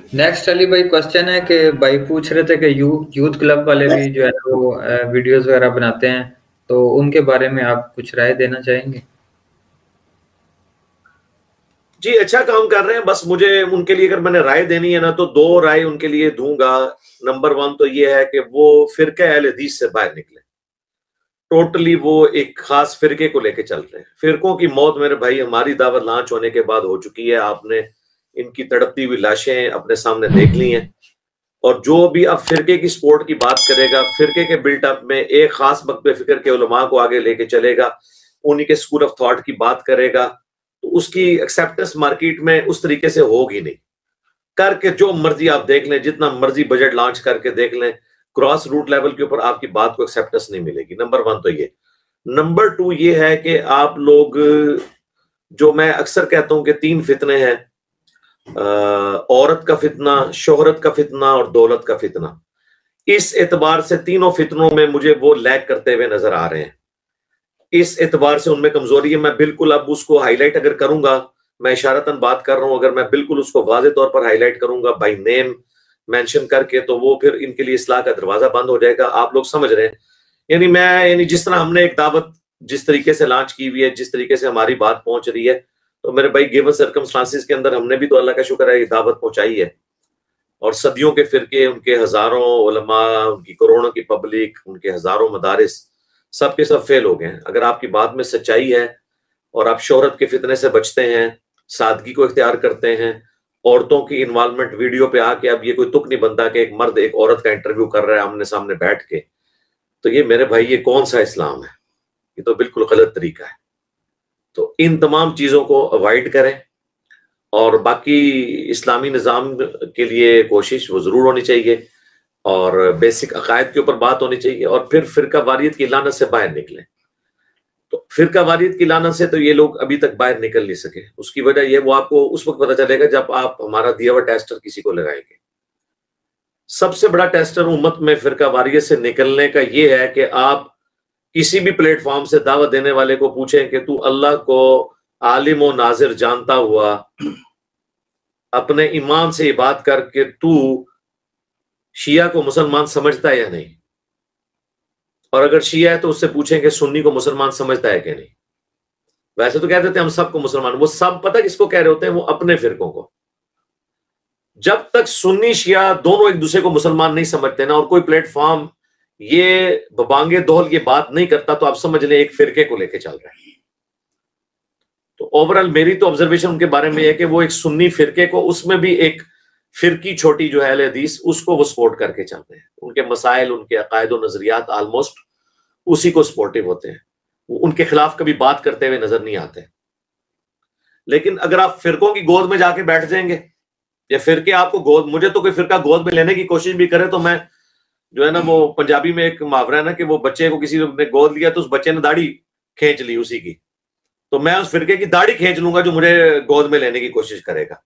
Next Ali भाई question है कि भाई पूछ रहे थे कि यूथ क्लब वाले भी जो है वो वीडियोस वगैरह बनाते हैं, तो उनके बारे में आप कुछ राय देना चाहेंगे? जी अच्छा काम कर रहे हैं। बस मुझे उनके लिए अगर मैंने राय देनी है ना, तो दो राय उनके लिए दूंगा। नंबर वन तो ये है कि वो फिरका अहले हदीस से बाहर निकले। टोटली वो एक खास फिरके को लेके चल रहे हैं। फिरकों की मौत मेरे भाई हमारी दावत लॉन्च होने के बाद हो चुकी है। आपने इनकी तड़पती हुई लाशें अपने सामने देख ली हैं। और जो भी अब फिरके की सपोर्ट की बात करेगा, फिरके के बिल्टअप में एक खास मकबे फिक्र के उलमा को आगे लेके चलेगा, उन्हीं के स्कूल ऑफ थॉट की बात करेगा, तो उसकी एक्सेप्टेंस मार्केट में उस तरीके से होगी नहीं। करके जो मर्जी आप देख लें, जितना मर्जी बजट लॉन्च करके देख लें, क्रॉस रूट लेवल के ऊपर आपकी बात को एक्सेप्टेंस नहीं मिलेगी। नंबर वन तो ये। नंबर टू ये है कि आप लोग, जो मैं अक्सर कहता हूं कि तीन फितने हैं, औरत का फितना, शोहरत का फितना और दौलत का फितना। इस एतबार से तीनों फितनों में मुझे वो लैग करते हुए नजर आ रहे हैं। इस एतबार से उनमें कमजोरी है। मैं बिल्कुल अब उसको हाईलाइट अगर करूंगा, मैं इशारतन बात कर रहा हूं, अगर मैं बिल्कुल उसको वाज़े तौर पर हाईलाइट करूंगा बाय नेम मेंशन करके, तो वो फिर इनके लिए इस्लाह का दरवाजा बंद हो जाएगा। आप लोग समझ रहे हैं? यानी जिस तरह हमने एक दावत जिस तरीके से लॉन्च की हुई है, जिस तरीके से हमारी बात पहुंच रही है, तो मेरे भाई गिवन सर्कमस्टांसिस के अंदर हमने भी तो अल्लाह का शुक्र है ये दावत पहुंचाई है। और सदियों के फिरके, उनके हजारों उलमा, उनकी करोड़ों की पब्लिक, उनके हजारों मदारिस, सब के सब फेल हो गए हैं। अगर आपकी बात में सच्चाई है और आप शोहरत के फितने से बचते हैं, सादगी को इख्तियार करते हैं, औरतों की इन्वॉल्वमेंट वीडियो पे आके, अब ये कोई तुक नहीं बनता कि एक मर्द एक औरत का इंटरव्यू कर रहा है आमने सामने बैठ के, तो ये मेरे भाई ये कौन सा इस्लाम है? ये तो बिल्कुल गलत तरीका है। तो इन तमाम चीजों को अवॉइड करें। और बाकी इस्लामी निज़ाम के लिए कोशिश वो जरूर होनी चाहिए, और बेसिक अकायद के ऊपर बात होनी चाहिए, और फिर फिरका वारियत की लानत से बाहर निकलें। तो फिरका वारियत की लानत से तो ये लोग अभी तक बाहर निकल नहीं सके। उसकी वजह ये, वो आपको उस वक्त पता चलेगा जब आप हमारा दिया हुआ टेस्टर किसी को लगाएंगे। सबसे बड़ा टेस्टर उम्मत में फिरका वारियत से निकलने का ये है कि आप किसी भी प्लेटफॉर्म से दावत देने वाले को पूछें कि तू अल्लाह को आलिम और नाजिर जानता हुआ अपने ईमान से ये बात करके तू शिया को मुसलमान समझता है या नहीं। और अगर शिया है तो उससे पूछें कि सुन्नी को मुसलमान समझता है कि नहीं। वैसे तो कह देते हैं हम सबको मुसलमान, वो सब पता किसको कह रहे होते हैं? वो अपने फिरकों को। जब तक सुन्नी शिया दोनों एक दूसरे को मुसलमान नहीं समझते ना, और कोई प्लेटफॉर्म ये बबांगे दोहल ये बात नहीं करता, तो आप समझ लें एक फिरके को लेके चल रहे हैं। तो ओवरऑल मेरी तो ऑब्जर्वेशन उनके बारे में है कि वो एक सुन्नी फिरके को, उसमें भी एक फिरकी छोटी जो है अहले हदीस, उसको वो सपोर्ट करके चलते हैं। उनके मसाइल, उनके अकायद और नजरियात ऑलमोस्ट उसी को सपोर्टिव होते हैं। वो उनके खिलाफ कभी बात करते हुए नजर नहीं आते। लेकिन अगर आप फिरकों की गोद में जाके बैठ जाएंगे, या फिरके आपको गोद, मुझे तो कोई फिरका गोद में लेने की कोशिश भी करे तो मैं, जो है ना, वो पंजाबी में एक मुहावरा है ना कि वो बच्चे को किसी ने गोद लिया तो उस बच्चे ने दाढ़ी खींच ली उसी की, तो मैं उस फिरके की दाढ़ी खींच लूंगा जो मुझे गोद में लेने की कोशिश करेगा।